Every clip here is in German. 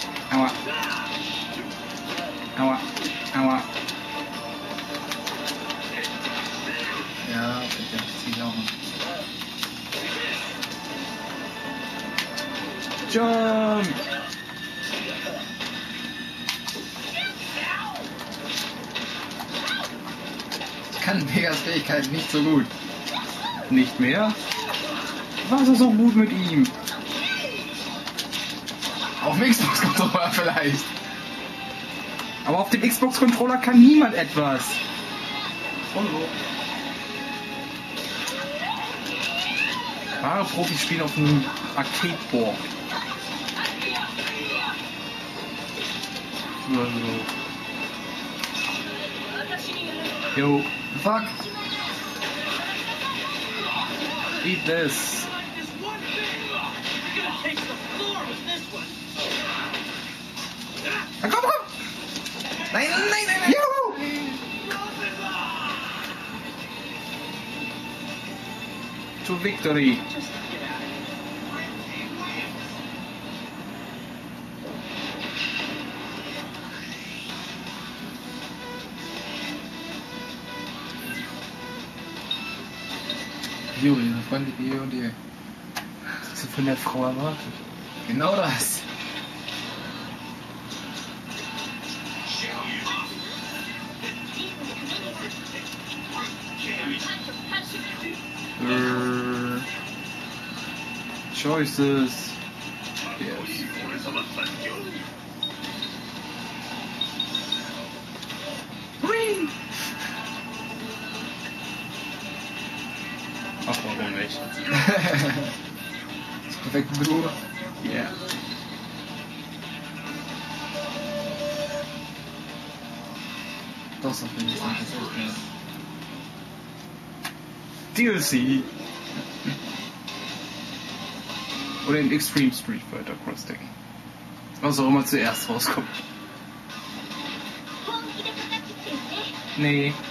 Aua. Aua. Aua. Ja, bitte, zieh auch. Jump! Ich kann Vegas Fähigkeit nicht so gut. Nicht mehr? Was ist so gut mit ihm? Auf dem Xbox-Controller vielleicht. Aber auf dem Xbox-Controller kann niemand etwas. Wahre Profis spielen auf einem Arcade-Board. Oder so. Yo, Fuck. eat this. Na komm, komm. Nein, nein, nein, nein. Juhu. To victory. Juri, eine freundliche Idee. Was hast du von der Frau erwartet? Genau das. Choices. Yes. Whee! Ach, warum nicht? Das perfekte Duo. Yeah. Das auf jeden Fall. Das ist echt DLC. Oder in Extreme Street Fighter Cross Tekken. Was auch immer zuerst rauskommt. Nee.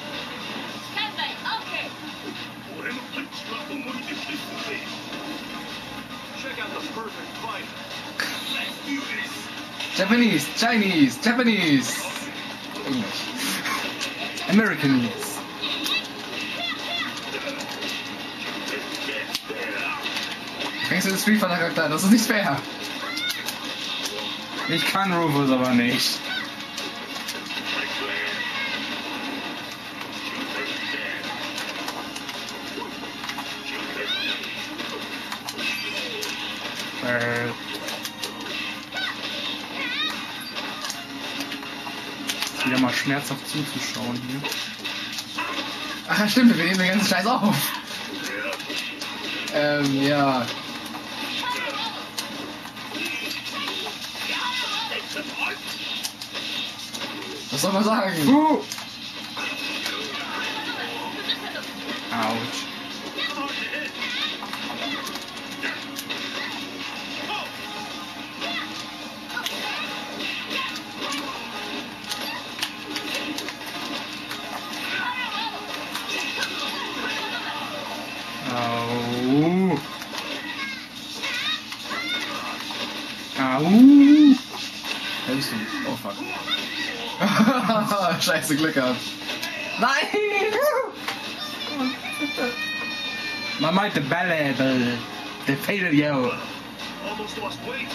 Japanese, Chinese, Japanese. Englisch. American. Fängst du den Street Fighter Charakter an? Das ist nicht fair. Ich kann Rufus aber nicht. Ist wieder mal schmerzhaft zuzuschauen hier. Ach ja, stimmt, wir nehmen den ganzen Scheiß auf. Ja. Was soll man sagen? Autsch. Au. Au. Wer bist du? Oh fuck. Scheiße, Glück gehabt. Nein! Man meinte Bälle, der Fatal Yo. Almost lost weight.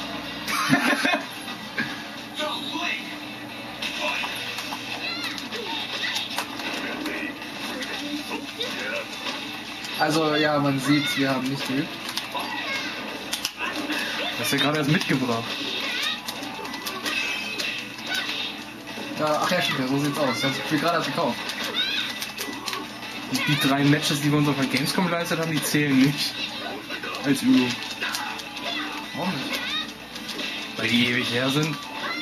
Also ja, man sieht, wir haben nicht geübt. Das ist ja gerade erst mitgebracht. Ja, ach ja, stimmt, ja, so sieht's aus. Das habe ich gerade erst gekauft. Die 3 Matches, die wir uns auf der Gamescom geleistet haben, die zählen nicht. Als Übung. Warum nicht? Weil die ewig her sind.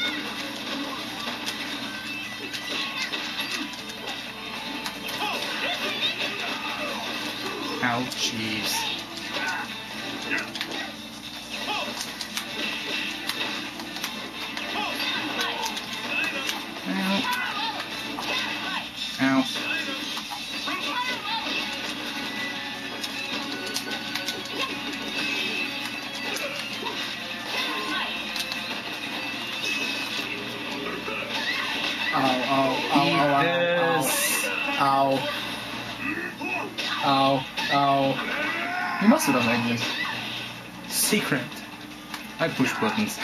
Ouchies. Ow. Au. Au. Au. Wie machst du das eigentlich? Secret. I push buttons.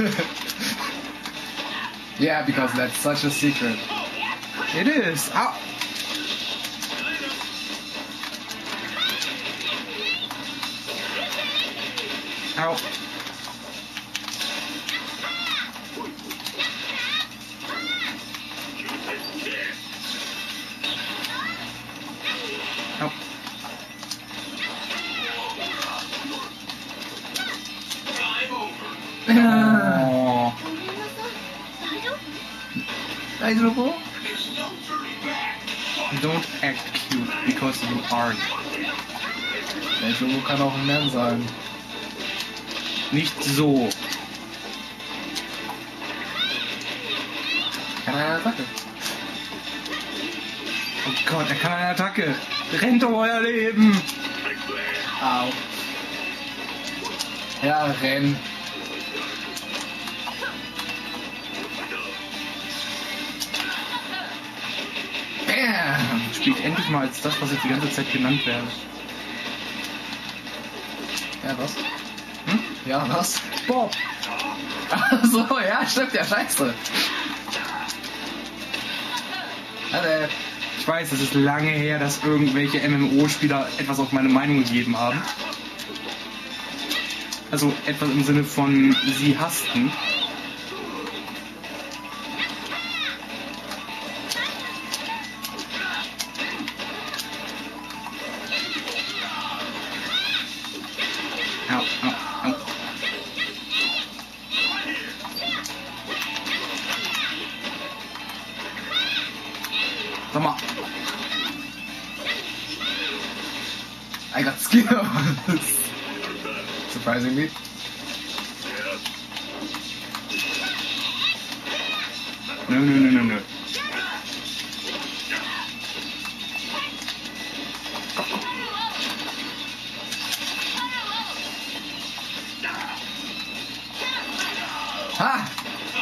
Yeah, because that's such a secret. It is. Ow. Ow. Ow. Oh. 大丈夫 Don't act cute because you aren't. 大丈夫kann auch ein Mann sein. Nicht so. Kann eine Attacke. Oh Gott, er kann eine Attacke. Rennt um euer Leben. Au. Ja, renn. Bam. Spielt endlich mal als das, was ich die ganze Zeit genannt werde. Ja, was? Hm? Ja, was? Bob. Ach so, ja, stimmt, ja, scheiße. Alter. Ich weiß, es ist lange her, dass irgendwelche MMO-Spieler etwas auf meine Meinung gegeben haben. Also etwas im Sinne von sie hassten. Au, au, au. Sag mal. I got skills. Surprisingly. Nö. Ha!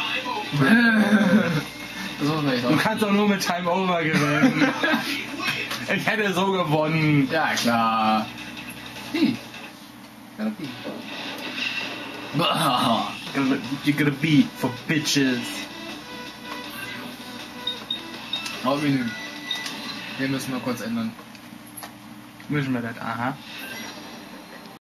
So will ich Du auch. kannst doch nur mit Time Over gewinnen. Ich hätte so gewonnen. Ja, klar. Wie? Ja, wie? Bah. You're gonna be for bitches. Hauptmenü. Wir müssen mal kurz ändern. Müssen wir das? Aha.